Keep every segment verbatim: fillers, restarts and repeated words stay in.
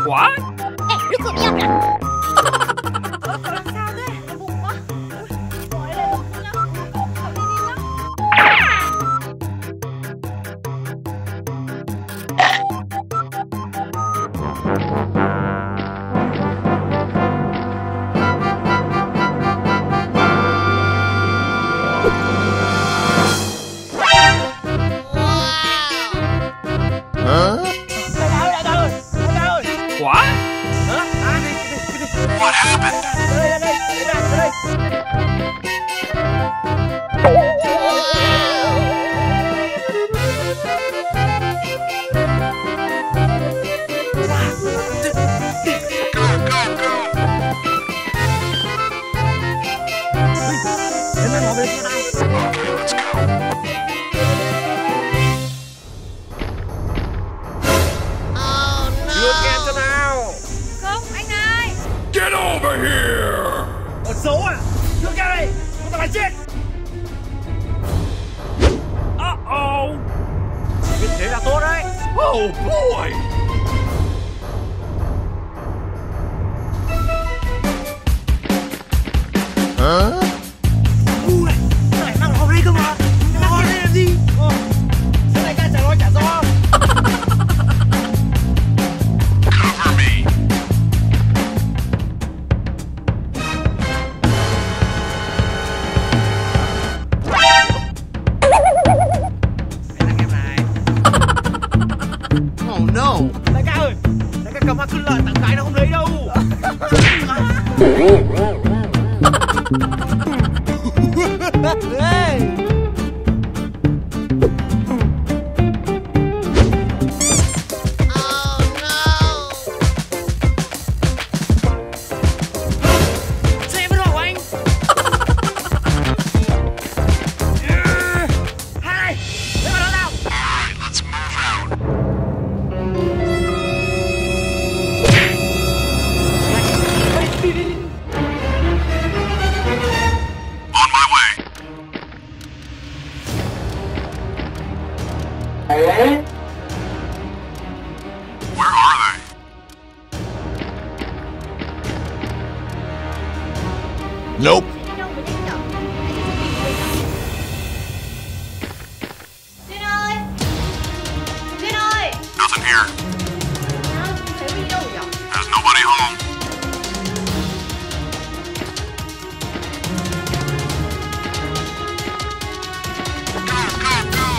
What? Ê, lúc cậu đi học nè. Sao thế? Bụng quá. Gọi lên một chút nhá. Cậu đi đi nhá. What? What happened? Không, anh này. Get over here! Ở xấu à? Đưa ra đây! Chúng ta phải chết! Uh-oh. Biết thế là tốt đấy! Oh boy! Hả? Ngu này! Sao lại mang nó vào đây cơ mà? Mang vào đây làm gì? Ờ. Thế này ca trả lo trả do. Cover me! Oh no! Đại ca ơi! Đại ca cầm hoa cưng lợn tặng cái nó không lấy đâu! Hey! Xe bắt đầu anh! Hai! Lấy vào đó nào! Alright, let's move out. On my way. Where are they? Nope. Đi đâu với Linh nhở? Duyên ơi! Duyên ơi! Nothing here. Hả? Thế mình đi đâu nhở? There's nobody home. Go, go, go!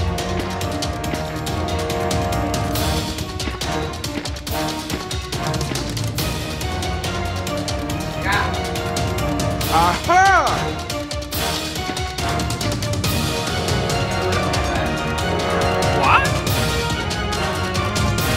Aha! What?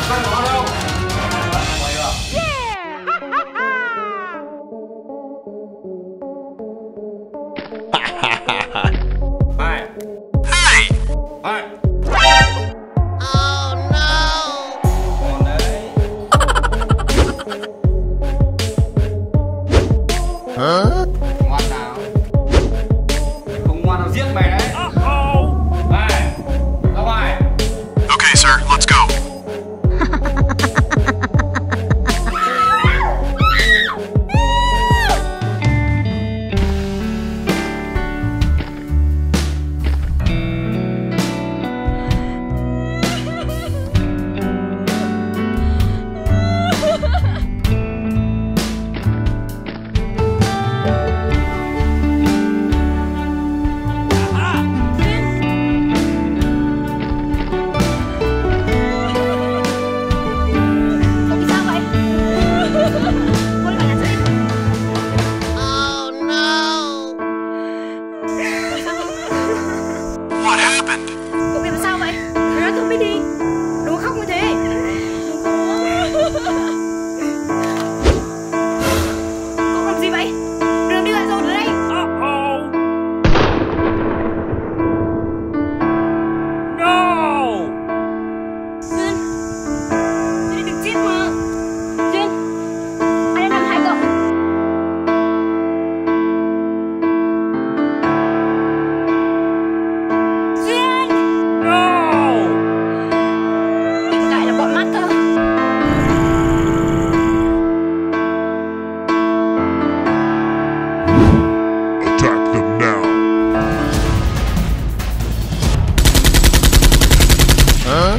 Huh?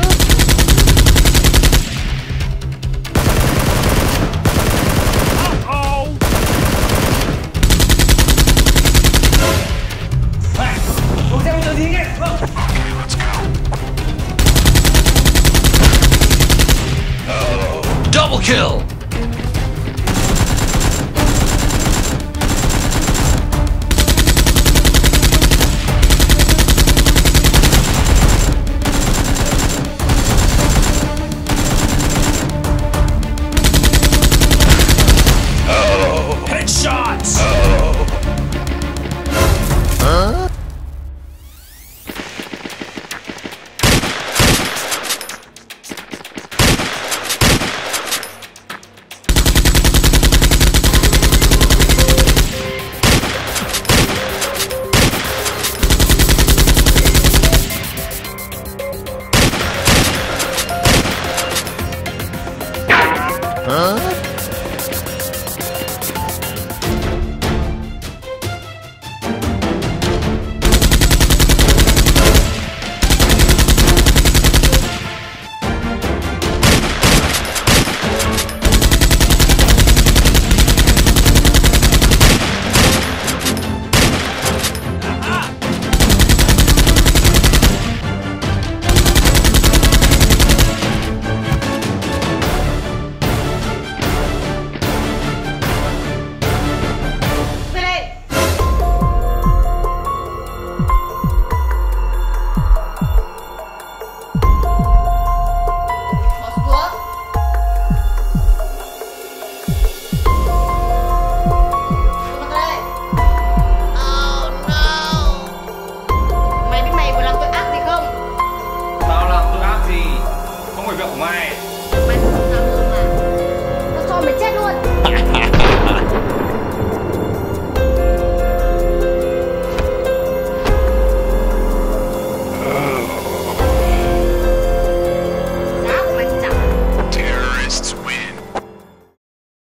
Uh-oh! Này, xuống xe bây giờ gì nghe? Vâng. Okay, let's go. Double kill!